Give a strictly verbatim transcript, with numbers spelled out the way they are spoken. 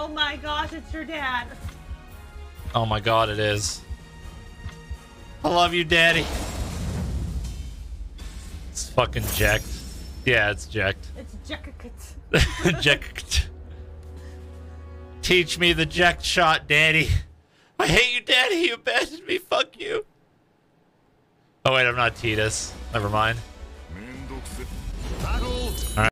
Oh my gosh, it's your dad. Oh my god, it is. I love you, Daddy. It's fucking jacked. Yeah, it's jacked. It's jacked. Jacked. Teach me the jacked shot, Daddy. I hate you, Daddy. You abandoned me. Fuck you. Oh wait, I'm not Titus. Never mind.